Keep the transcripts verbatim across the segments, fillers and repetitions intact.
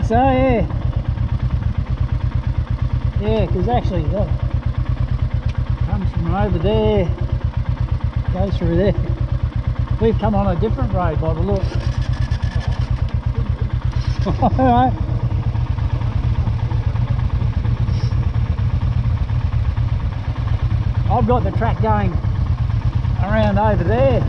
think so, yeah. Yeah, because actually that comes from over there, goes through there. We've come on a different road by the look. Alright. I've got the track going around over there.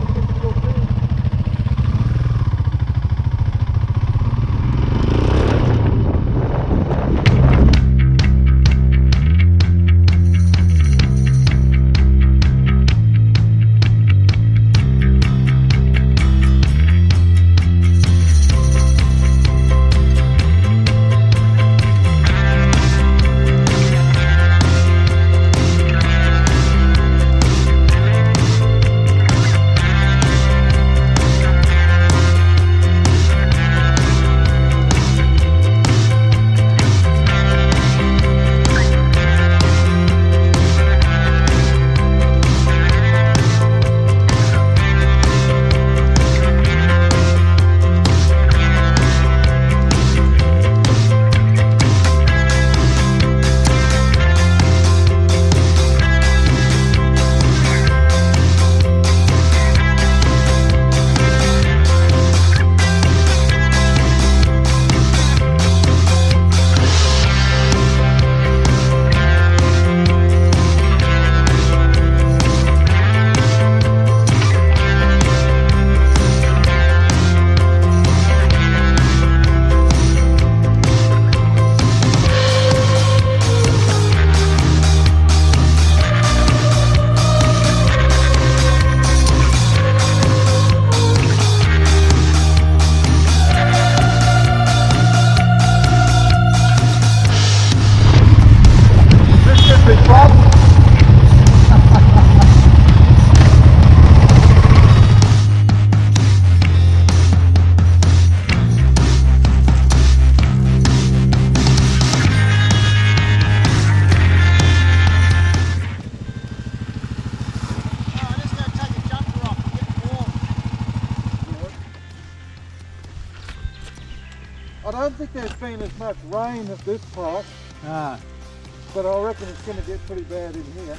I don't think there's been as much rain at this part, Ah. but I reckon it's going to get pretty bad in here.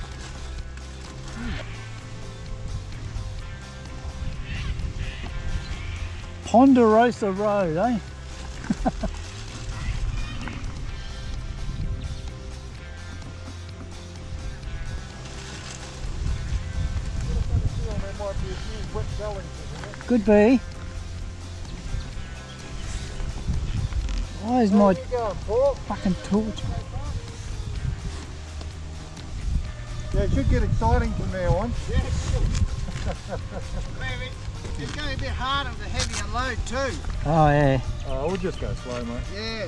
Ponderosa Road, eh? There might be a few wet gullies in here. Could be. Why is my Where are you going, Paul? fucking torch? Yeah, it should get exciting from now on. Yeah, it should. It's going to be harder to heavy and load too. Oh yeah. Oh, we'll just go slow, mate. Yeah.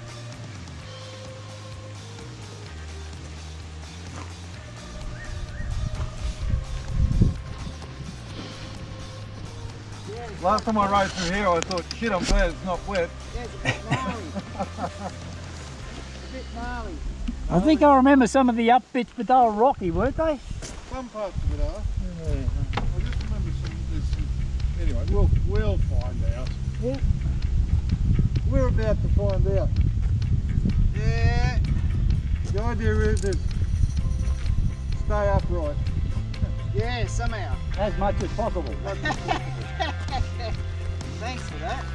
Last time I rode through here, I thought, shit, I'm glad it's not wet. Yeah, it's a bit gnarly. a bit gnarly. I think I remember some of the up bits, but they were rocky, weren't they? Some parts of it are. Yeah. I just remember some, there's some, anyway, we'll, we'll find out. Yeah. We're about to find out. Yeah. The idea is to stay upright. Yeah, somehow. As much as possible. Thanks for that.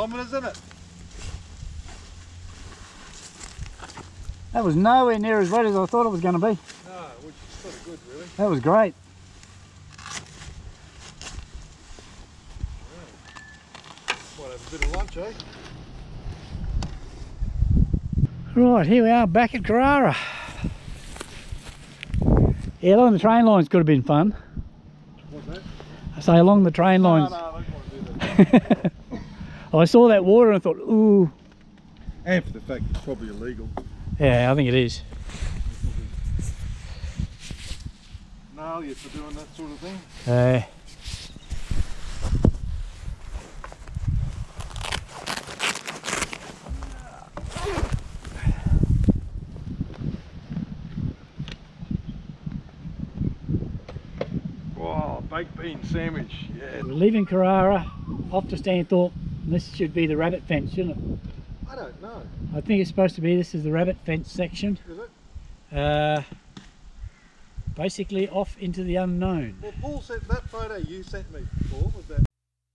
kilometres, isn't it? That was nowhere near as wet as I thought it was going to be. No, which is sort of good, really. That was great. Might have a bit of lunch, eh? Right, here we are back at Karara. Yeah, along the train lines could have been fun. What's that? I say along the train No, lines. no, I don't want to do that. I saw that water and I thought, ooh. And for the fact it's probably illegal. Yeah, I think it is. Nail you for doing that sort of thing. Uh, Wow, baked bean sandwich, yeah. we're leaving Karara, off to Stanthorpe. And this should be the rabbit fence, shouldn't it? I don't know. I think it's supposed to be. This is the rabbit fence section. Is it? Uh, basically off into the unknown. Well, Paul sent that photo you sent me, Paul, was that?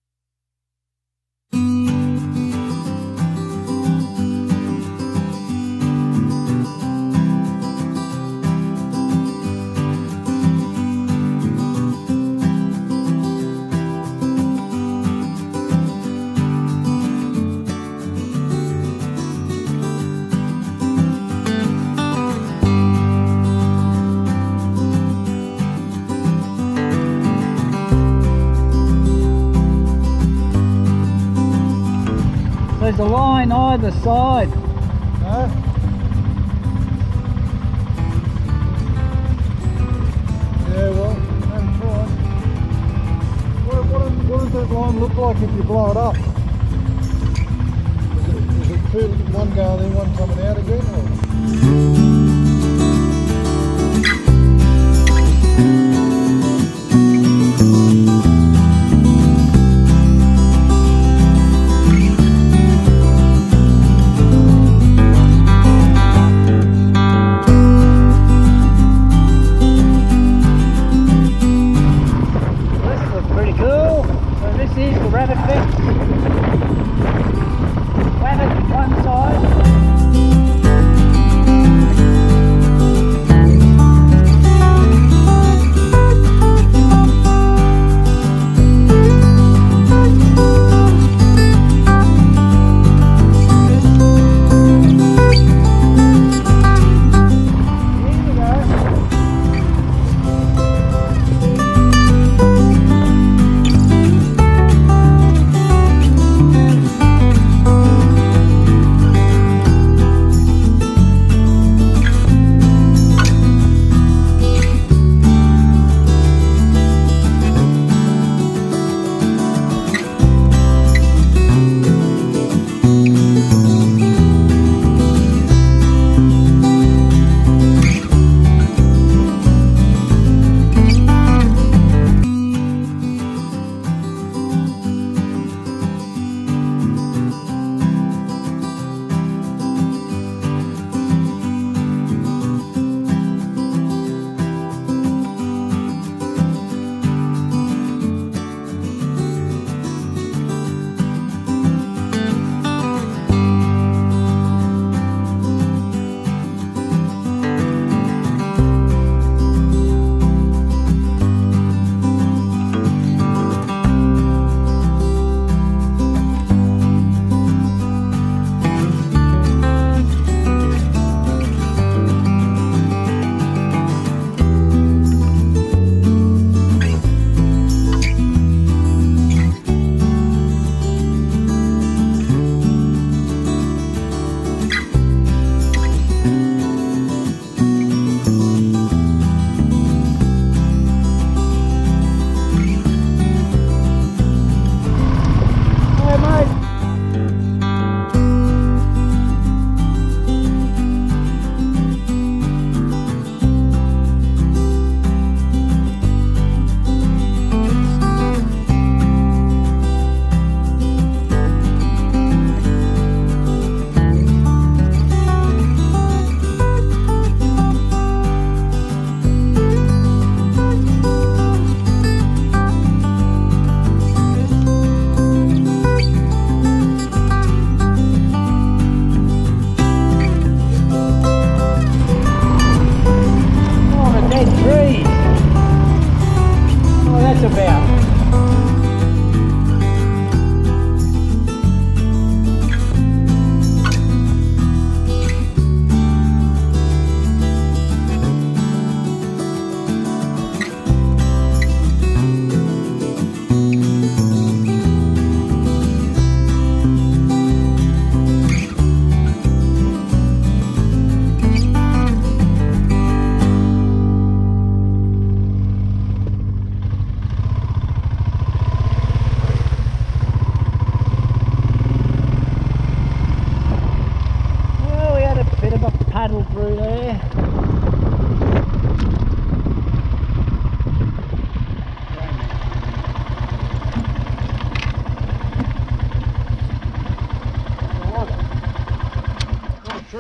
There's a line either side. Huh? Yeah, well, I'm trying. What, what, what does that line look like if you blow it up? Is it, is it two, one going in, one coming out again? Or? Rabbit one side.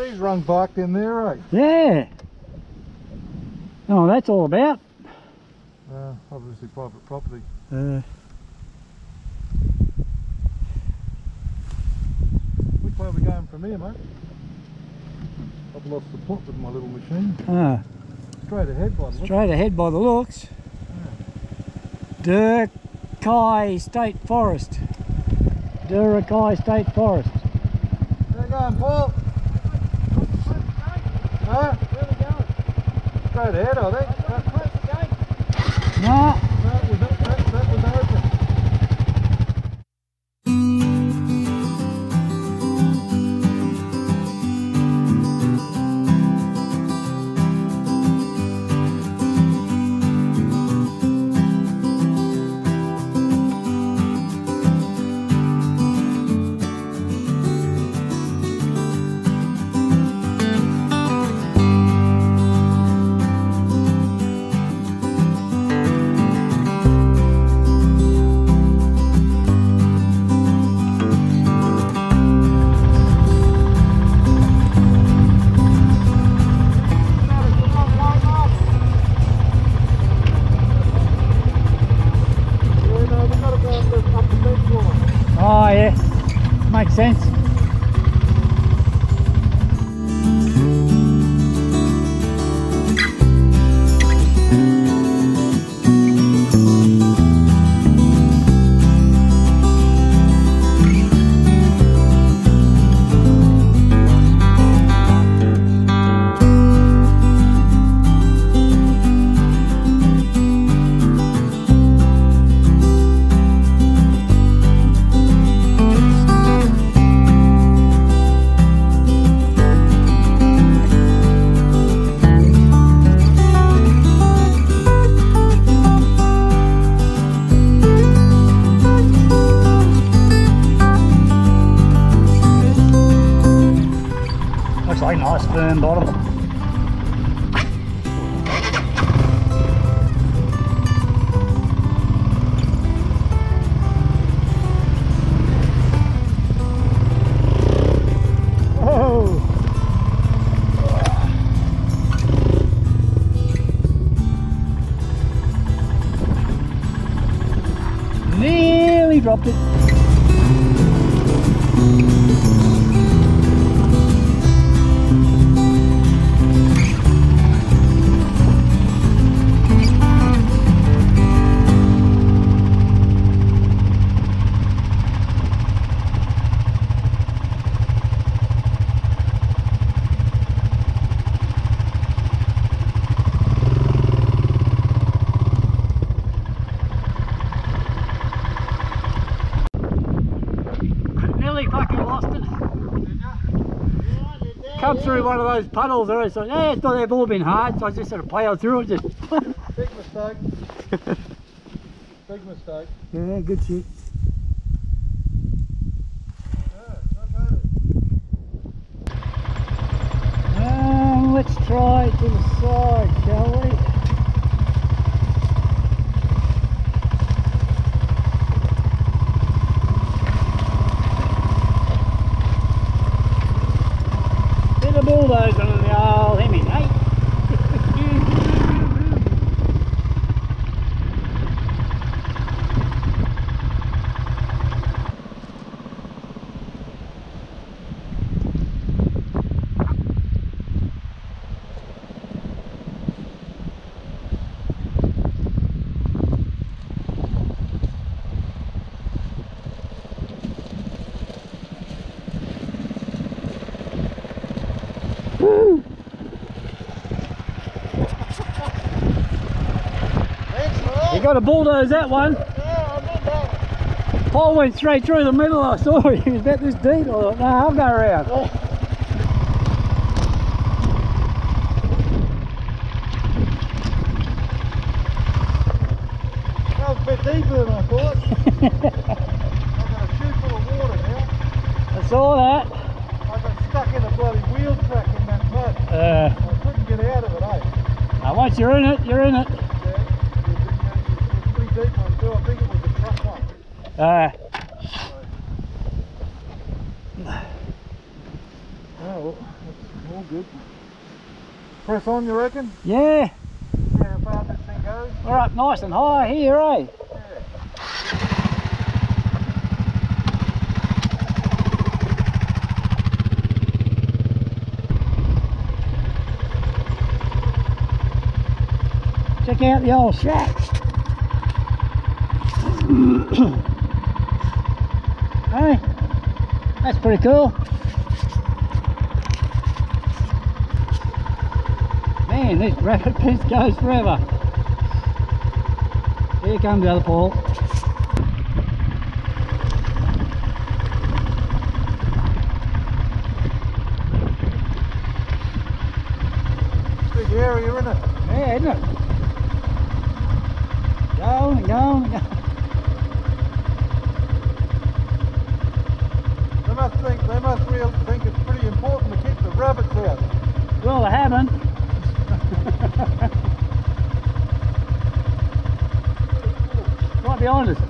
trees run barked in there, eh? Yeah. Oh, that's all about. Uh, obviously private property. Uh, Which way are we going from here, mate? I've lost the plot with my little machine. ah, Straight ahead by the look. straight ahead by the looks. Durkai State Forest. Durkai State Forest. Where you going, Paul? Huh? Where are we going? Straight ahead, I think. Close the gate. Nah. No, it was, that, that, that was open. Oh yeah, makes sense. Looks like a nice firm bottom. Whoa! Nearly dropped it. Nearly fucking lost it. Come through one of those puddles there, so yeah, it's not, they've all been hard, so I just sort of plowed through it. Just Big mistake. Big mistake. yeah, good shit. Yeah, okay. Um, let's try to the side, shall we? Bit of bulldozer on the old Hemi, eh? Woo! Thanks, mate. You got to bulldoze that one. Yeah, I did that. Paul went straight through the middle. I saw he was about this deep. I thought, no, I'll go around. That was a bit deeper than I thought. I've got a chute full of water now. I saw that. I got stuck in a bloody wheel track in that mud. Uh, I couldn't get out of it, eh? now once you're in it, you're in it. Yeah, it was pretty deep one too. I think it was a truck one. Uh, Oh, well, that's all good. Press on, you reckon? Yeah, See how far this thing goes? we're up nice and high here, eh? Check out the old shack. Hey, that's pretty cool. Man, this rabbit piece goes forever. Here comes the other pole. Big area, isn't it? Yeah, isn't it? Going and going and going. They must think, they must really think it's pretty important to keep the rabbits out. Well, they haven't. Right behind us.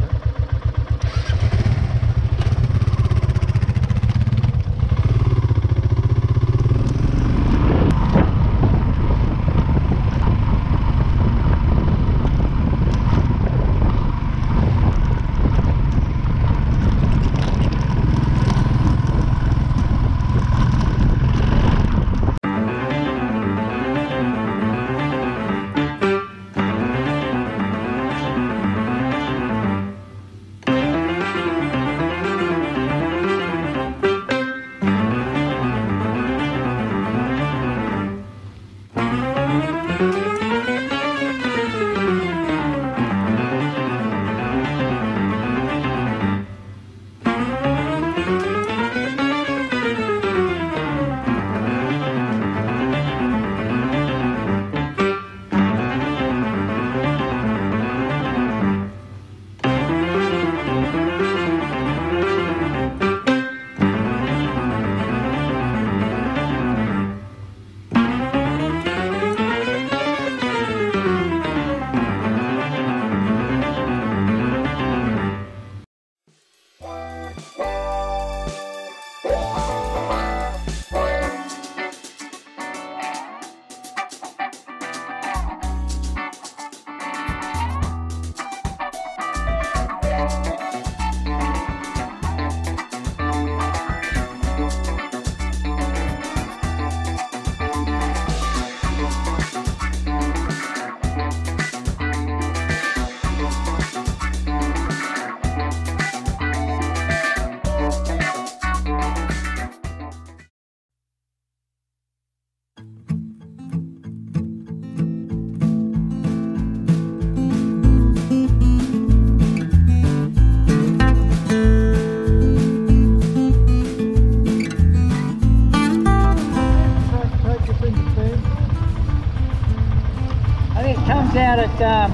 Out at um,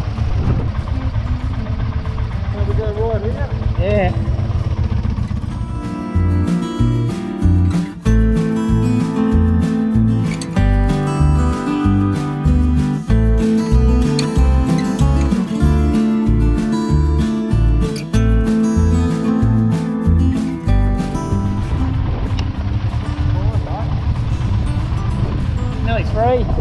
So we go right here. yeah. Nearly three.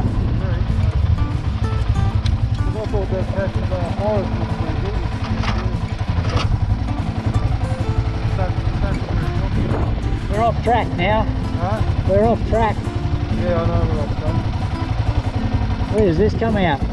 I thought that patch of uh, forest was pretty good. That's, that's We're off track now. huh? We're off track. Yeah, I know what I'm saying. Where does this come out?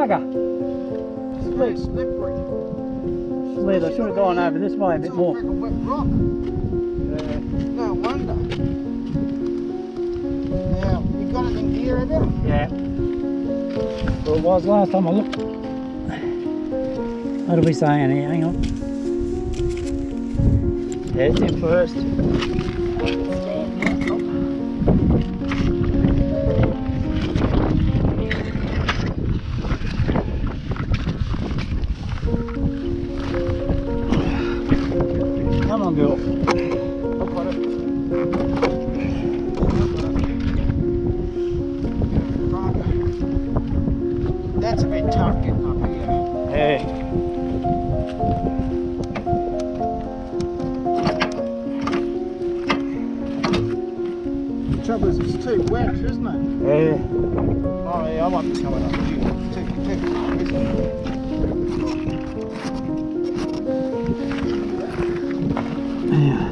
bugger. It's very slippery. Sled, I should have gone over this way a bit It's more. like a wet rock. Yeah. No wonder. Now, you got it in gear, have you? Yeah. Well, it was last time I looked. What are we saying here? Hang on. Yeah, it's in first. Come on, girl. I've got it. That's a bit tough getting up here. Yeah. The trouble is it's too wet, isn't it? Yeah. Oh yeah, I won't be coming up here. Too, too far, isn't it? Yeah.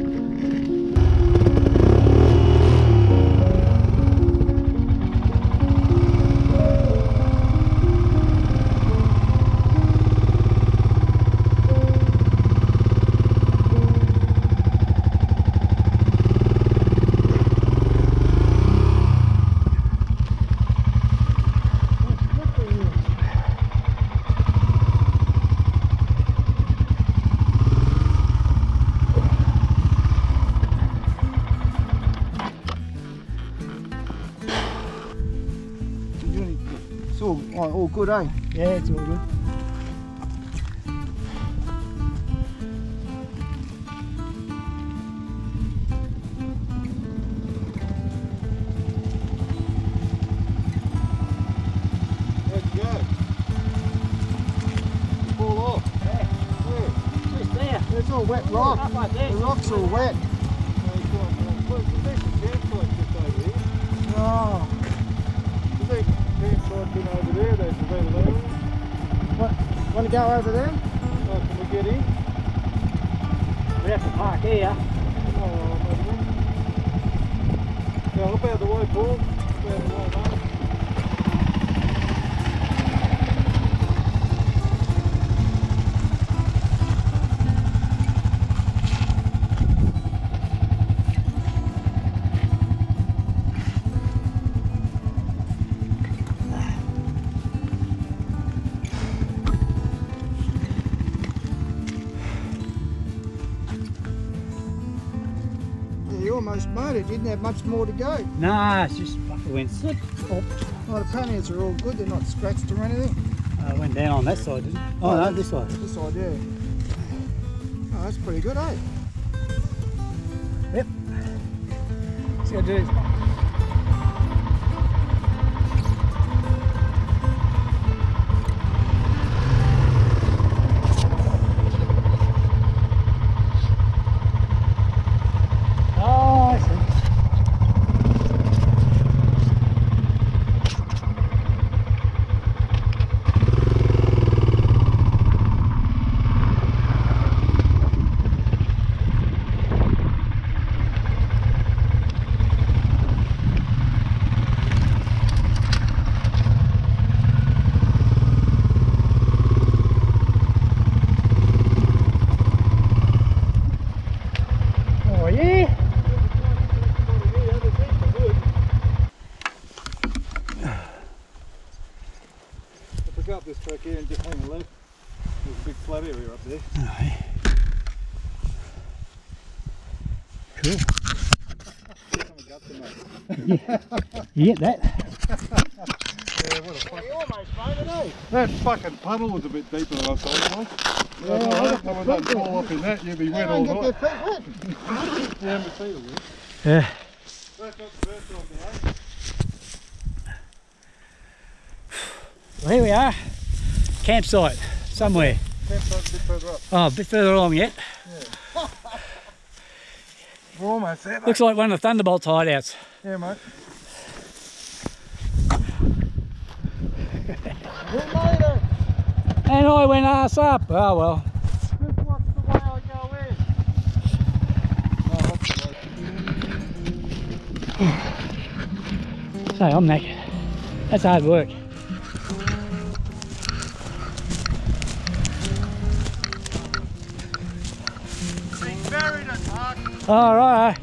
It's all, all, all good, eh? Yeah, it's all good. Let's go. Fall off. Yeah. Yeah. Just there. It's all wet rock. Up like this. The rock's all wet. Well, there's a decent campsite just over here. Oh. There's a campsite been over there. There's a bit of there. What? Want to go over there? Oh, can we get in? We have to park here. Oh, maybe. Yeah, look out the way, Paul. Look out the way, mate. You almost made it. Didn't have much more to go. Nah, it's just fucking went slip. Oh, Well, the panniers are all good. They're not scratched or anything. I went down on that side, didn't it? Oh, no, this side. This side, yeah. Oh, that's pretty good, eh? Yep. Let's go do this. Oh, I see. Oh, yeah. If we go up this track here and just hang a left, there's a big flat area up there. Alright. Cool. You get that? Yeah, what a fuck. You almost made it, eh? That fucking puddle was a bit deeper than I thought it was. Yeah, I I don't got know, the if I don't feet fall off in that, you'll be wet You all don't get their night. feet wet. Yeah, my feet are wet. Yeah. That's not the first time today. Well, here we are. Campsite, somewhere. Campsite's a bit further up. Oh, a bit further along yet. We're almost there, mate. Looks like one of the Thunderbolt's hideouts. Yeah, mate. We made it. And I went ass up. Oh well. Just watch the way I go in. Oh, that's the way. So I'm knackered. That's hard work. All right.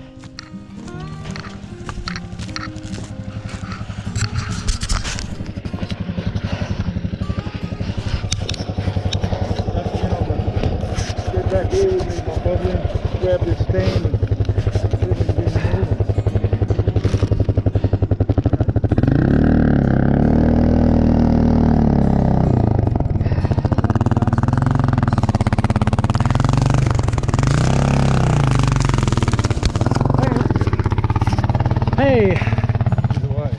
Get back here with me, my brother. Grab this stand and see if we can get him moving. Hey. Either way.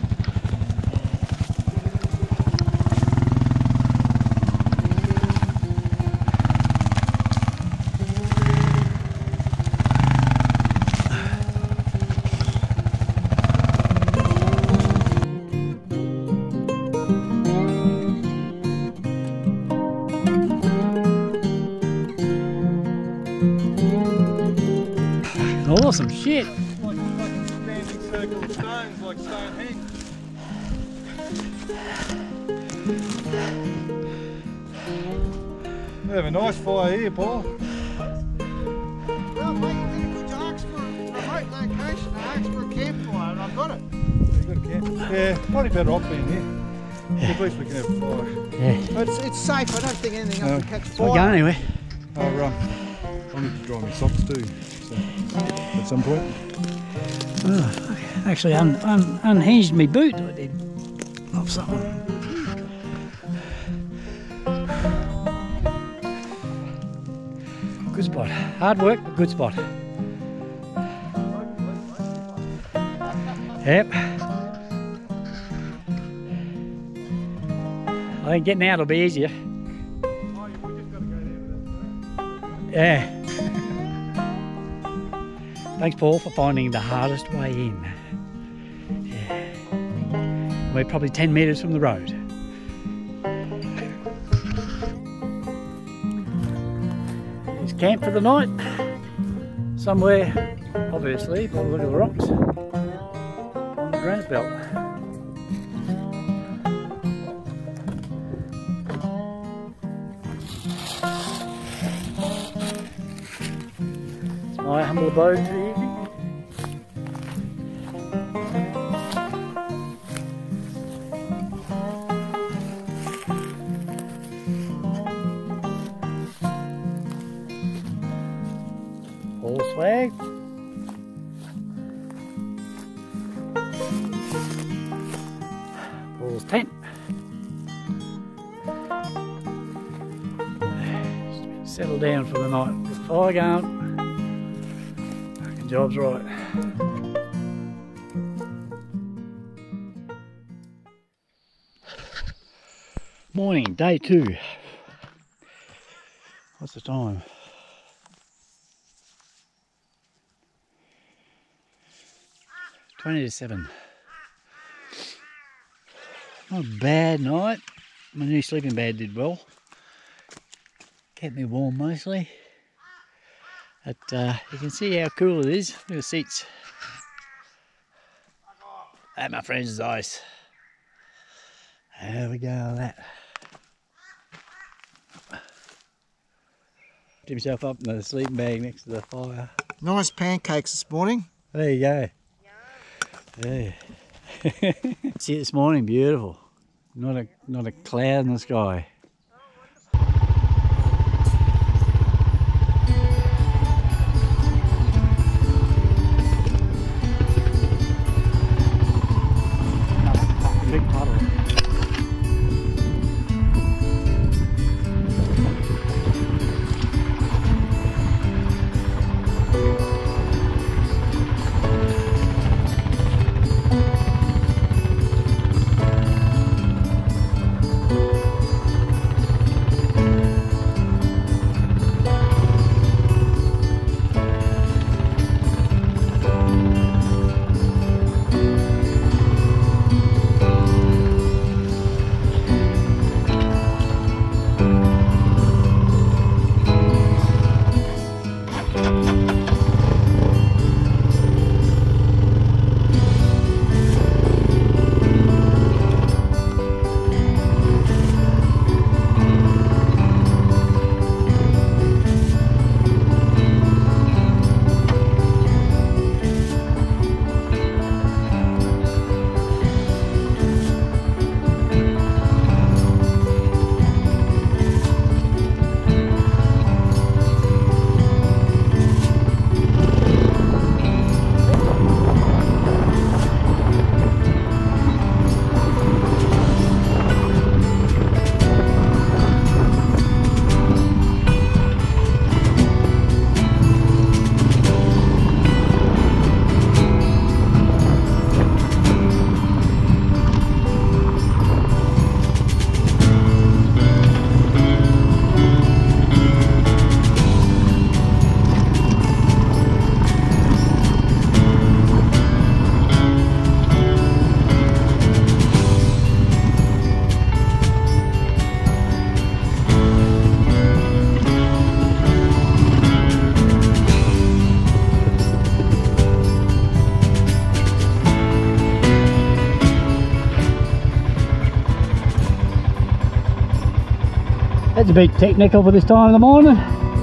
Awesome shit. Like, like a standing circle of stones, like Stonehenge. We have a nice fire here, Paul. Well, mate, you did a good job. Ask for a remote location. I asked for a campfire and I got it. You got a camp? Yeah, probably better off being here. At least we can have a fire. Yeah. It's, it's safe. I don't think anything else No. will catch We're fire. going anyway. Oh, um, I need to dry my socks too. So, at some point. Oh, actually, un, un, unhinged me boot. I did. Of something. Good spot. Hard work, but good spot. Yep. I think getting out will be easier. Yeah. Thanks, Paul, for finding the hardest way in. Yeah. We're probably ten metres from the road. It's camp for the night. Somewhere, obviously, by the look of the rocks, on the granite belt. It's my humble abode for the evening. All swag. Paul's tent. Settle down for the night. Get the fire going. Fucking job's right. Morning, day two. What's the time? twenty to seven. Not a bad night. My new sleeping bag did well. Kept me warm mostly. But uh, you can see how cool it is. Look at the seats. That, my friends, is ice. There we go, that. Put himself up in the sleeping bag next to the fire. Nice pancakes this morning. There you go. Yeah. See it this morning, beautiful. Not a not a cloud in the sky. Another fucking big puddle. That's a bit technical for this time of the morning.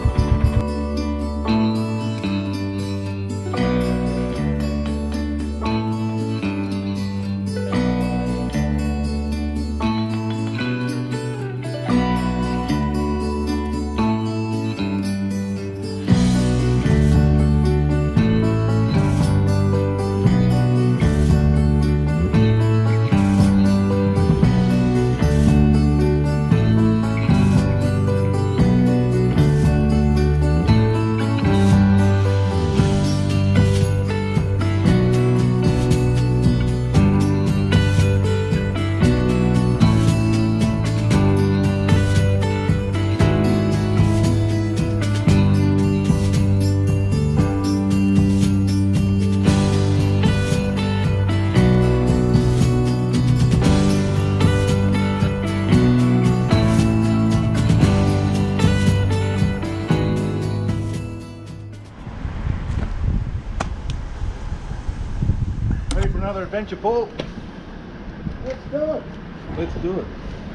Ready for another adventure, Paul? Let's do it. Let's do it.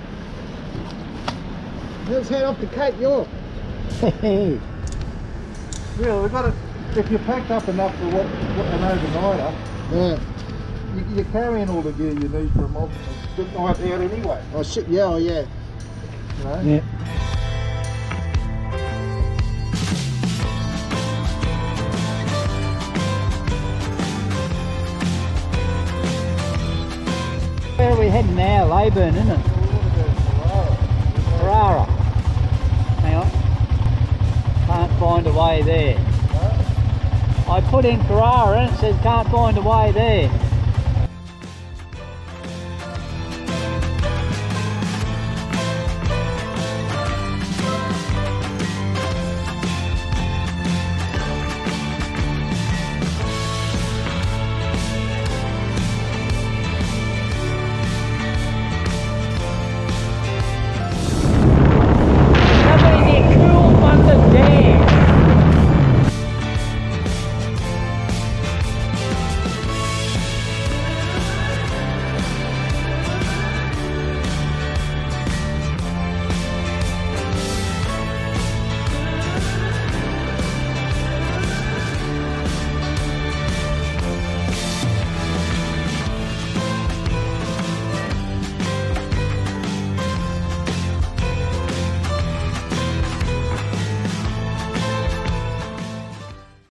Let's head off to Cape York. Hey, Really, we've got it. If you're packed up enough for what, what an overnighter, Yeah. you, you're carrying all the gear you need for a multiple night out anyway. Oh shit, yeah, oh yeah. You know? yeah. Where are we heading now? Leyburn, isn't it? Karara. Hang on. Can't find a way there. I put in Karara and it says can't find a way there.